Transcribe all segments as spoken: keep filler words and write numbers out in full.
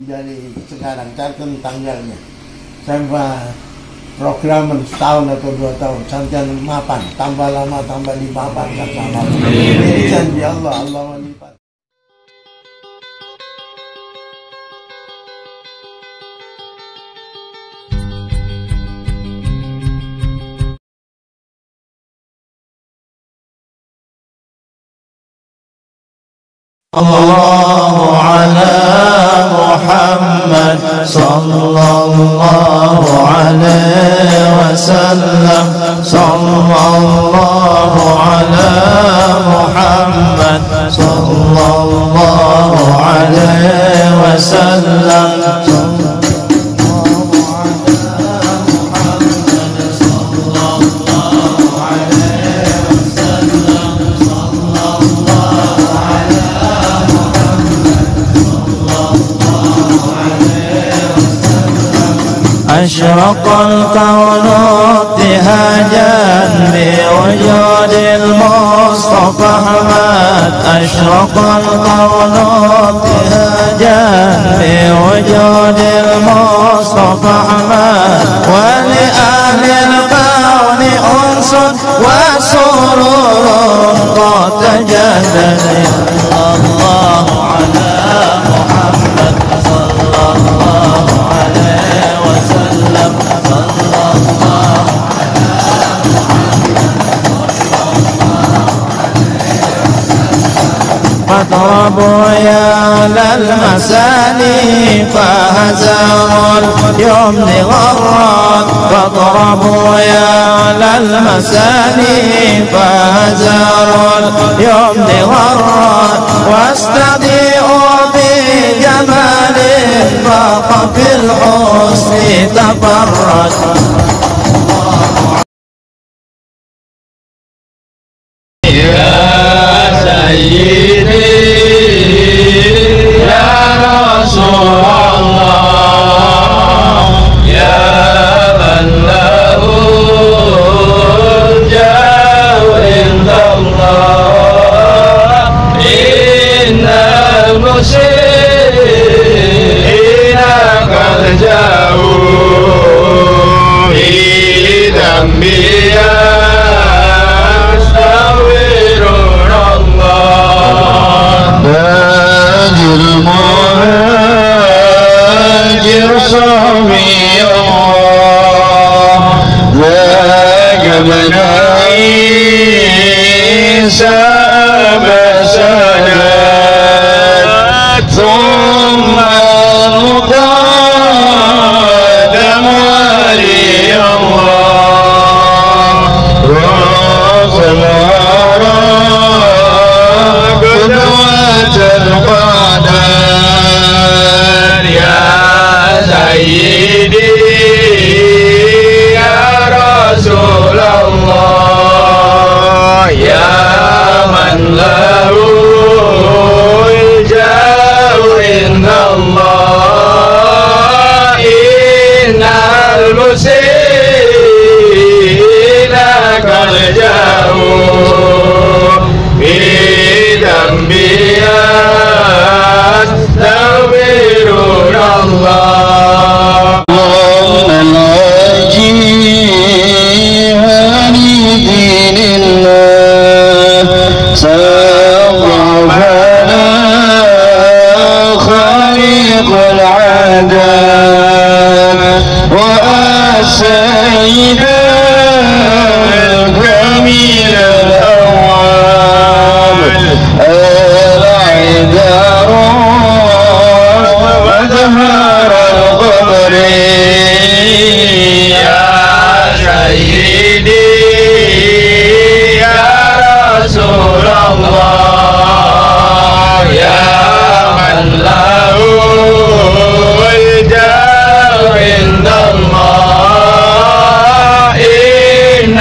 Jadi sekarang catat tanggalnya sampai program setahun atau dua tahun sampai mapan, tambah lama tambah di mapan sama. Ini janji Allah, Allah melipat. Allahu ala Muhammad sallallahu alaihi wasallam, sallallahu ala Muhammad sallallahu alaihi wasallam. أشرق الكون ابتهاجا بوجود المصطفى أحمد، أشرق الكون ابتهاجا بوجود المصطفى أحمد، ولأهل الكون أنس وسرور قد تجدد. الله على محمد صلى الله عليه وسلم، صلى الله على فاضربوا يا للمساني فهزموا اليمن غرات، فاضربوا يا للمساني فهزموا اليمن غرات، واستضيئوا بجمال فاق في الحسن تفرد. سيدي يا رسول الله، يا من له الجاه عند الله، إن المسيئين قد جاءوا بذنبهم المهاجر صبي الله، ذاك من عيسى مسند، ثم المقدم ولي الله، راس الورى قدوة القدر. يا سيدي يا رسول الله، يا من له الجاه عند الله، إن المسيئين قد جاءوا بذنبهم يستغفرون الله. اللهم نجيني دين الله، صرفنا خالق العذاب، وأسينا الجميل الأواب، العذار وظهر القبر. يا سيدي يا رسول الله، يا من له الجاه عند الله، إن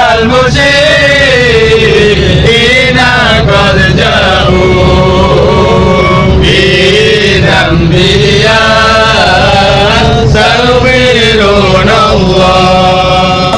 المسيئين قد جاءوا بذنبهم يستغفرون الله.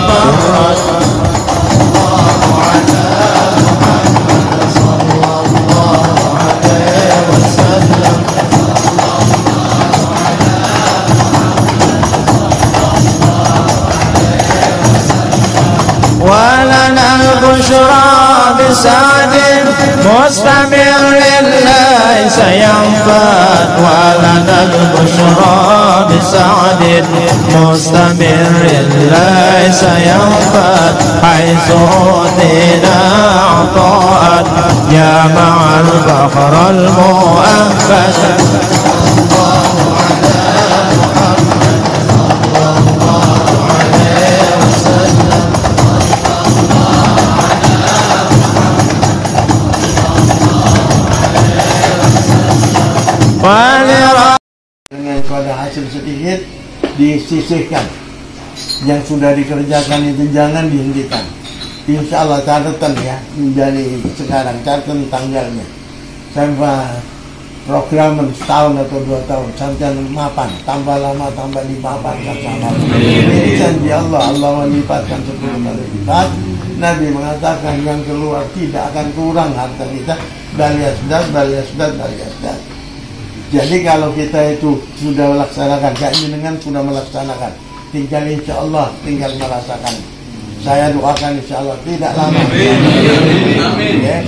البشرى بسعد مستمر ليس ينفد ولنا البشرى بسعد مستمر ليس ينفد حيث أوتينا عطاء يا مع الفخر المؤبد. Dengan pada hasil sedikit disisihkan, yang sudah dikerjakan itu jangan dihentikan. Insya Allah catatan ya, menjadi sekarang catatan tanggalnya sampai program setahun atau dua tahun sampai mapan, tambah lama tambah lipat sama. Ini janji Allah, Allah melipatkan sepuluh kali lipat. Nabi mengatakan yang keluar tidak akan kurang harta kita, bal yasdad bal yasdad bal yasdad. Jadi kalau kita itu sudah melaksanakan, keinginan sudah melaksanakan, tinggal insya Allah tinggal merasakan. Saya doakan insya Allah tidak lama. Amin. Ya.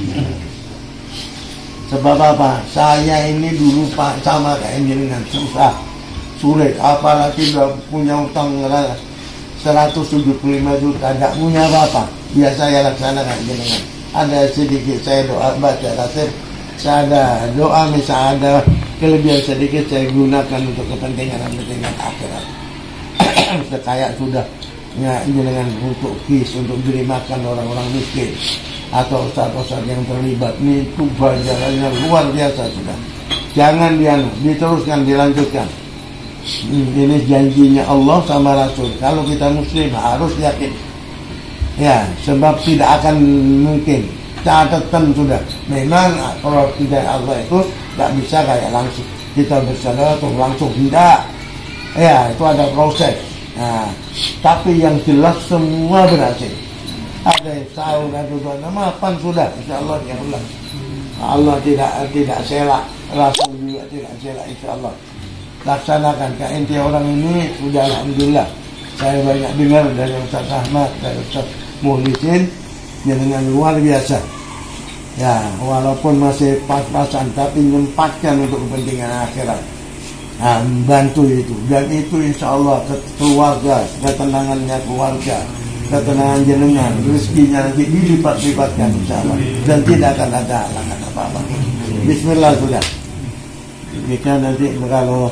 Sebab apa? Saya ini dulu Pak sama keinginan susah, sulit. Apalagi sudah punya utang seratus tujuh puluh lima juta, tidak punya apa-apa. Biasa saya laksanakan jenengan. Ada sedikit saya doa baca kasih. Saya ada doa, misalnya ada kelebihan sedikit saya gunakan untuk kepentingan kepentingan akhirat. Kayak sudah ya, dengan untuk kis, untuk beri makan orang-orang miskin atau ustaz-ustaz yang terlibat, ini itu bajarannya luar biasa sudah. Jangan dia diteruskan, dilanjutkan. Hmm, ini janjinya Allah sama Rasul. Kalau kita muslim harus yakin. Ya, sebab tidak akan mungkin. Catatan sudah. Memang kalau tidak Allah itu tidak bisa kayak langsung kita bersaudara atau langsung tidak. Ya, itu ada proses. Nah, tapi yang jelas semua berhasil. Ada yang sahur, ada dua nama, pan sudah, insya Allah ya Allah. Allah tidak tidak selak, Rasul juga tidak selak, insya Allah. Laksanakan. Ke inti orang ini sudah alhamdulillah. Saya banyak dengar dari Ustaz Ahmad, dari Ustaz Muhlisin, dengan luar biasa. Ya, walaupun masih pas-pasan, tapi menyempatkan untuk kepentingan akhirat. Nah, bantu itu. Dan itu insya Allah keluarga, ketenangannya keluarga, ketenangan jenengan, rezekinya nanti dilipat-lipatkan insya Allah. Dan tidak akan ada halangan apa-apa. Bismillah sudah. Jika nanti kalau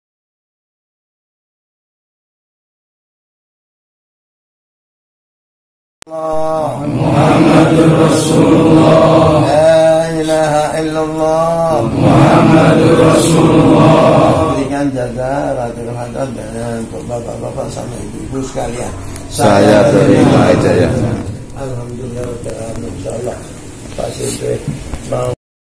Muhammadur Rasulullah, la ilaha illallah, Muhammadur Rasulullah. Berikan jaga ratu Ramadan dan untuk bapak-bapak sama ibu-ibu sekalian. Saya terima aja ya. Alhamdulillah, insyaallah. Pak Syekh mau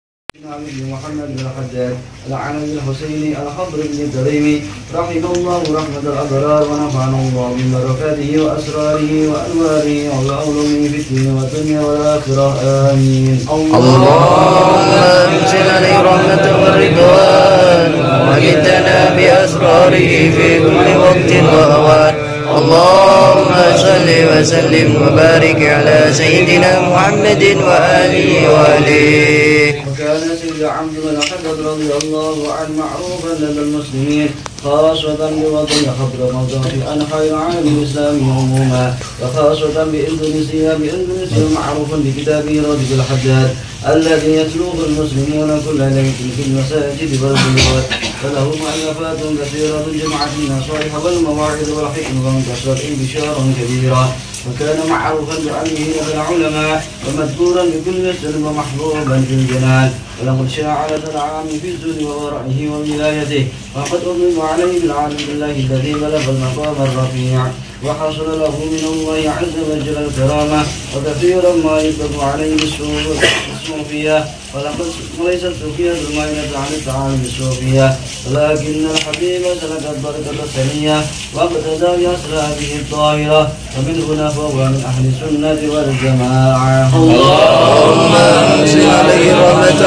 محمد بن الحجاج العلم الحسيني الخضر بن الكريم رحمه الله رحمة الأبرار ونفعنا الله من بركاته وأسراره وأنواره وعلومه في الدين والدنيا والآخرة آمين. اللهم أنزل عليه رحمة والرضوان وجدنا بأسراره في كل وقت وأوان. اللهم صل وسلم وبارك على سيدنا محمد وآله وآله. وكان سيد عبد الحمد رضي الله عنه معروفا لدى المسلمين خاصة بوطن خبر موضوع في أنحاء العالم الإسلامي عموما وخاصة بإندونيسيا بإندونيسيا معروفا بكتابه رجل الحجاج الذي يتلوه المسلمون كل ليلة في المساجد والبيوت فله مؤلفات كثيرة جمعت من الصالح والمواعظ والحكم وانتشرت انتشارا كبيرا وكان معروفا بعلمه لدى العلماء ومذكورا بكل سلم ومحبوبا في الجنان ولقد شاع لدى العام في الزهد وورعه وولايته وقد أضيف عليه بالعالم بالله الذي بلغ المقام الرفيع وحصل له من الله عز وجل الكرامة وكثيرا ما يطلق عليه الصوفية ولقد وليست الصوفية المائلة عن التعالي بالصوفية ولكن الحبيب سلك الطريقة الثانية واقتدى بأسرابه الطاهرة ومن هنا فهو من أهل السنة والجماعة. اللهم أنزل عليه الرحمة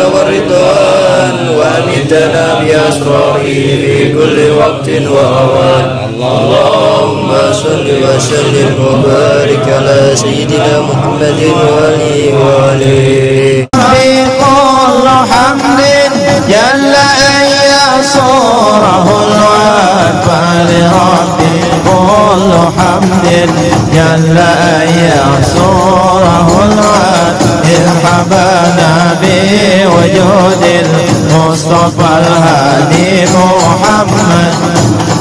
والرضوان وأمدنا بأسراره في كل وقت وأوان. اللهم صل وسلم وبارك على سيدنا محمد وآله وآله كل حمد جل أن يصوره الوعد فلربي كل حمد جل أن يصوره الوعد إذ حبانا بوجود المصطفى الهادي محمد